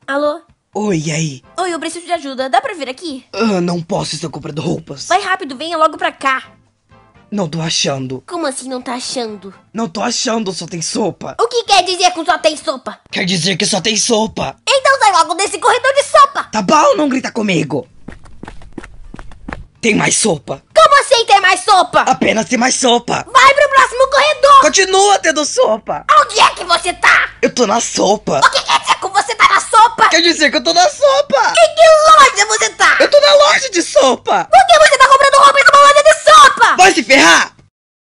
Alô? Oi, e aí? Oi, eu preciso de ajuda. Dá pra vir aqui? Não posso, estou comprando roupas. Vai rápido, venha logo pra cá. Não tô achando. Como assim não tá achando? Não tô achando, só tem sopa. O que quer dizer que só tem sopa? Quer dizer que só tem sopa. Então sai logo desse corredor de sopa! Tá bom, não grita comigo. Tem mais sopa. Como assim tem mais sopa? Apenas tem mais sopa. Vai pro próximo corredor! Continua tendo sopa. Onde é que você tá? Eu tô na sopa. O que quer dizer que você tá na sopa? Quer dizer que eu tô na sopa. Em que loja você tá? Eu tô na loja de sopa. Por que você tá comprando roupa em uma loja de sopa? Vai se ferrar.